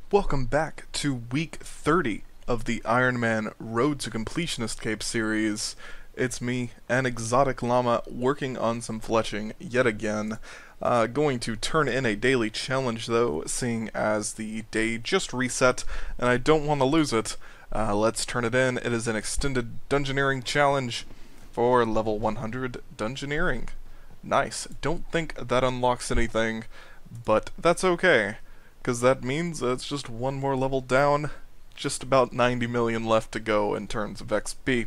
Welcome back to week 30 of the Iron Man Road to Completionist Cape series. It's me, an exotic llama, working on some fletching yet again. Going to turn in a daily challenge though, seeing as the day just reset and I don't want to lose it. Let's turn it in. It is an extended dungeoneering challenge for level 100 dungeoneering. Nice. Don't think that unlocks anything, but that's okay, because that means it's just one more level down, just about 90 million left to go in terms of XP.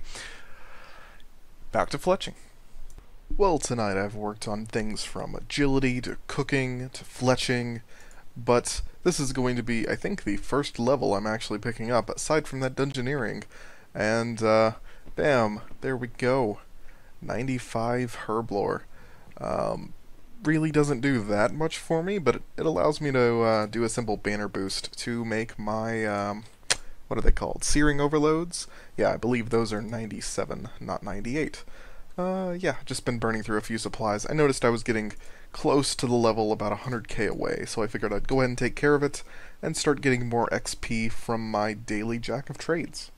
Back to fletching. Well, tonight I've worked on things from agility to cooking to fletching, but this is going to be, I think, the first level I'm actually picking up, aside from that dungeoneering. And, bam, there we go. 95 herblore. Really doesn't do that much for me, but it allows me to do a simple banner boost to make my, what are they called? Searing overloads? Yeah, I believe those are 97, not 98. Yeah, just been burning through a few supplies. I noticed I was getting close to the level about 100k away, so I figured I'd go ahead and take care of it and start getting more XP from my daily Jack of Trades.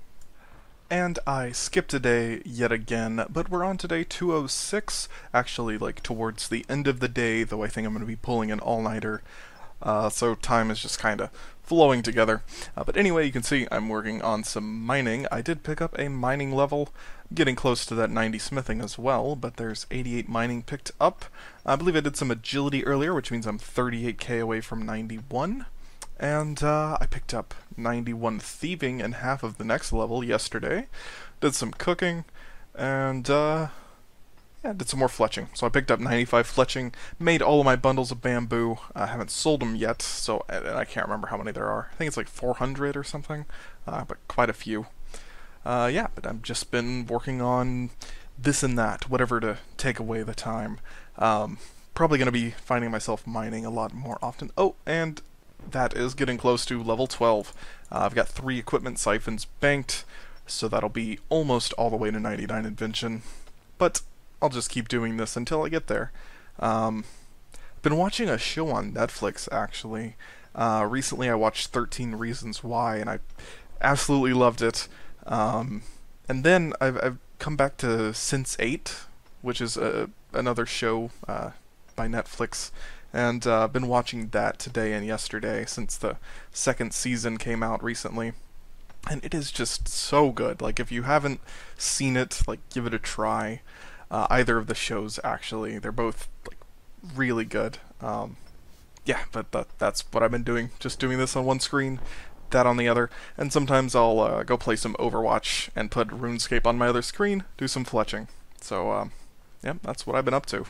And I skipped a day yet again, but we're on to day 206, actually like towards the end of the day, though I think I'm going to be pulling an all-nighter, so time is just kind of flowing together. But anyway, you can see I'm working on some mining. I did pick up a mining level, getting close to that 90 smithing as well, but there's 88 mining picked up. I believe I did some agility earlier, which means I'm 38k away from 91. And I picked up 91 thieving and half of the next level yesterday. Did some cooking, and yeah, did some more fletching. So I picked up 95 fletching, made all of my bundles of bamboo. I haven't sold them yet, so and I can't remember how many there are. I think it's like 400 or something, but quite a few. Yeah, but I've just been working on this and that, whatever to take away the time. Probably going to be finding myself mining a lot more often. Oh, and that is getting close to level 12. I've got 3 equipment siphons banked, so that'll be almost all the way to 99 invention. But I'll just keep doing this until I get there. Been watching a show on Netflix, actually. Recently I watched 13 Reasons Why, and I absolutely loved it. And then I've come back to Sense8, which is another show by Netflix. And been watching that today and yesterday since the second season came out recently. And it is just so good. Like, if you haven't seen it, like, give it a try. Either of the shows, actually. They're both, like, really good. Yeah, but that's what I've been doing. Just doing this on one screen, that on the other. And sometimes I'll go play some Overwatch and put RuneScape on my other screen, do some fletching. So, yeah, that's what I've been up to.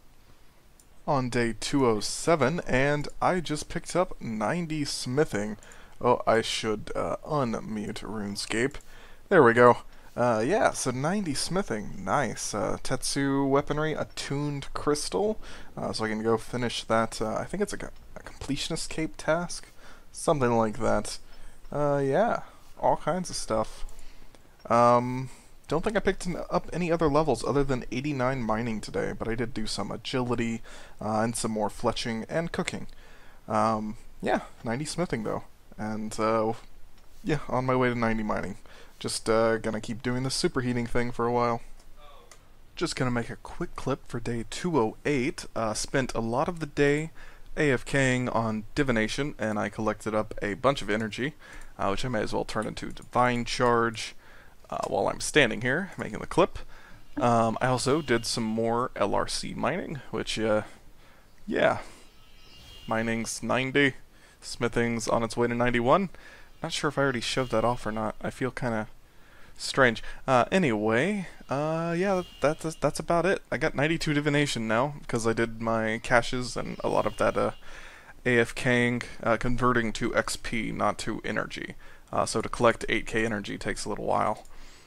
On day 207, and I just picked up 90 smithing. Oh, I should unmute RuneScape. There we go. Yeah, so 90 smithing. Nice. Tetsu weaponry, attuned crystal. So I can go finish that. I think it's like a completionist cape task. Something like that. Yeah, all kinds of stuff. Don't think I picked up any other levels other than 89 mining today, but I did do some agility and some more fletching and cooking. Yeah, 90 smithing though, and yeah, on my way to 90 mining. Just gonna keep doing the superheating thing for a while. Just gonna make a quick clip for day 208. Spent a lot of the day AFKing on divination, and I collected up a bunch of energy, which I may as well turn into divine charge. While I'm standing here making the clip. I also did some more LRC mining, which, yeah. Mining's 90, smithing's on its way to 91. Not sure if I already shoved that off or not. I feel kind of strange. Anyway, yeah, that's about it. I got 92 divination now, because I did my caches and a lot of that, AFKing, converting to XP, not to energy. So to collect 8k energy takes a little while.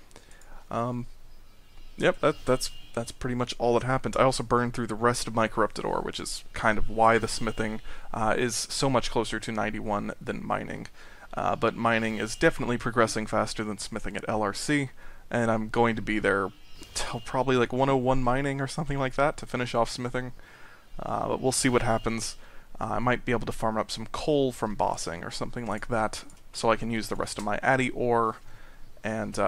Yep, that's pretty much all that happens. I also burned through the rest of my corrupted ore, which is kind of why the smithing is so much closer to 91 than mining. But mining is definitely progressing faster than smithing at LRC, and I'm going to be there till probably like 101 mining or something like that to finish off smithing. But we'll see what happens. I might be able to farm up some coal from bossing or something like that, so I can use the rest of my Addy ore and,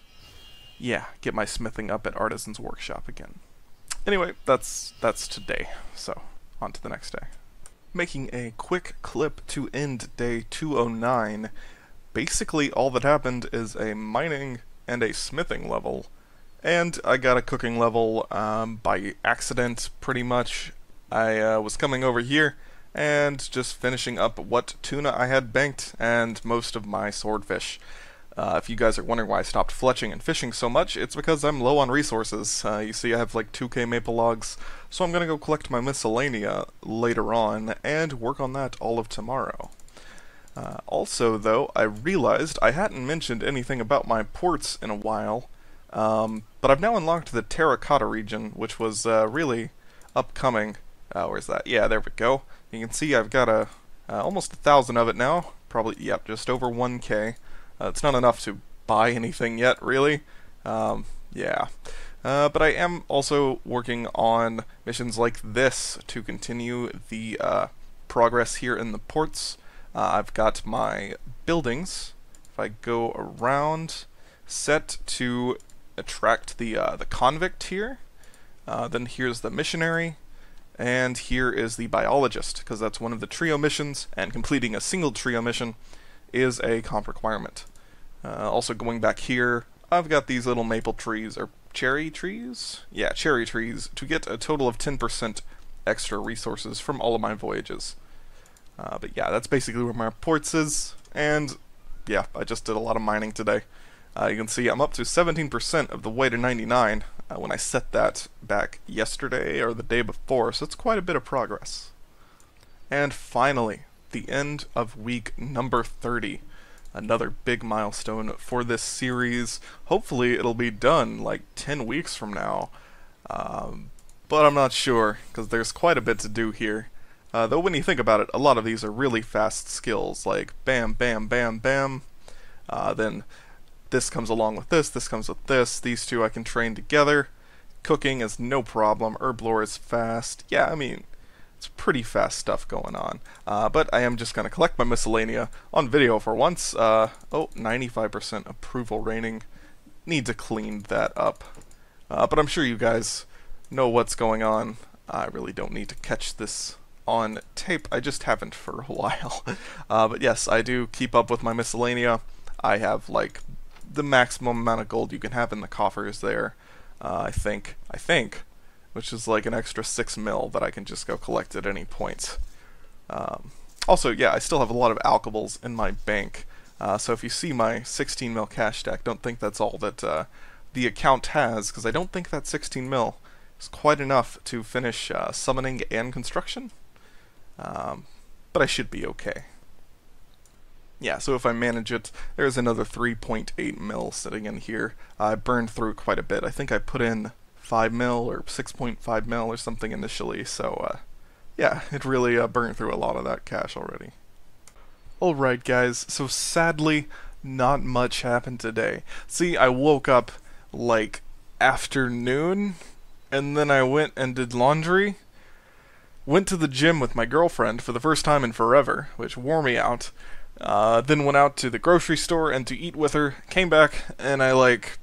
yeah, get my smithing up at Artisan's Workshop again. Anyway, that's today, so on to the next day. Making a quick clip to end day 209. Basically, all that happened is a mining and a smithing level, and I got a cooking level by accident, pretty much. I was coming over here and just finishing up what tuna I had banked and most of my swordfish. If you guys are wondering why I stopped fletching and fishing so much, it's because I'm low on resources. You see I have like 2k maple logs, so I'm gonna go collect my miscellanea later on and work on that all of tomorrow. Also, though, I realized I hadn't mentioned anything about my ports in a while, but I've now unlocked the Terracotta region, which was really upcoming. Where's that? Yeah, there we go. You can see I've got almost 1,000 of it now. Probably, yep, just over 1k. It's not enough to buy anything yet, really. Yeah. But I am also working on missions like this to continue the progress here in the ports. I've got my buildings, if I go around, set to attract the convict here. Then here's the missionary. And here is the biologist, because that's one of the trio missions, and completing a single trio mission is a comp requirement. Also going back here, I've got these little maple trees, or cherry trees? Yeah, cherry trees, to get a total of 10% extra resources from all of my voyages. But yeah, that's basically where my ports is, and yeah, I just did a lot of mining today. You can see I'm up to 17% of the way to 99 when I set that back yesterday or the day before, so it's quite a bit of progress. And finally, the end of week number 30. Another big milestone for this series. Hopefully it'll be done like 10 weeks from now, but I'm not sure, because there's quite a bit to do here. Though when you think about it, a lot of these are really fast skills, like bam, bam, bam, bam. Then this comes along with this comes with this. These two I can train together. Cooking is no problem. Herblore is fast. Yeah, I mean, it's pretty fast stuff going on. But I am just going to collect my miscellanea on video for once. Oh, 95% approval rating. Need to clean that up. But I'm sure you guys know what's going on. I really don't need to catch this on tape. I just haven't for a while. But yes, I do keep up with my miscellanea. I have like the maximum amount of gold you can have in the coffers there. I think, which is like an extra 6 mil that I can just go collect at any point. Also, yeah, I still have a lot of alchemables in my bank. So if you see my 16 mil cash stack, don't think that's all that the account has, because I don't think that 16 mil is quite enough to finish summoning and construction. But I should be okay. Yeah, so if I manage it, there's another 3.8 mil sitting in here. I burned through quite a bit. I think I put in 5 mil or 6.5 mil or something initially, so yeah, it really burned through a lot of that cash already. Alright guys, so sadly, not much happened today. See, I woke up like afternoon, and then I went and did laundry, went to the gym with my girlfriend for the first time in forever, which wore me out. Then went out to the grocery store and to eat with her, came back, and I, like,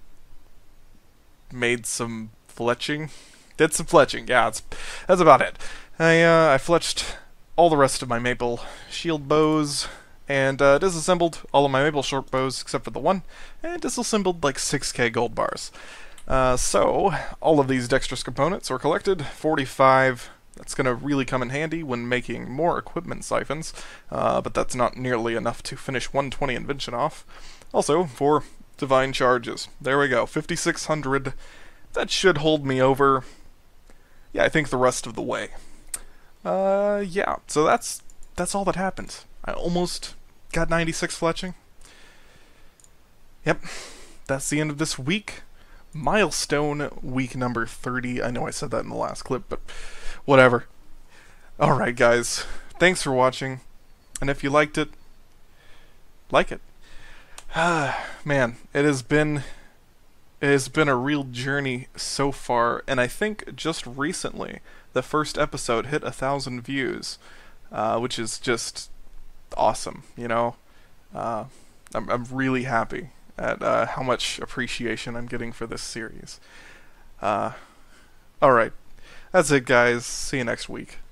made some fletching. Did some fletching, yeah, that's about it. I fletched all the rest of my maple shield bows, and disassembled all of my maple short bows except for the one, and disassembled like 6k gold bars. So, all of these dexterous components were collected, 45. That's going to really come in handy when making more equipment siphons, but that's not nearly enough to finish 120 invention off. Also, for divine charges. There we go, 5,600. That should hold me over, yeah, I think the rest of the way. Yeah, so that's all that happened. I almost got 96 fletching. Yep, that's the end of this week. Milestone week number 30. I know I said that in the last clip, but whatever. Alright guys, thanks for watching, and if you liked it, like it. Man, it has been a real journey so far, and I think just recently the first episode hit 1,000 views. which is just awesome. You know, uh, I'm really happy at how much appreciation I'm getting for this series. Uh, all right, that's it, guys. See you next week.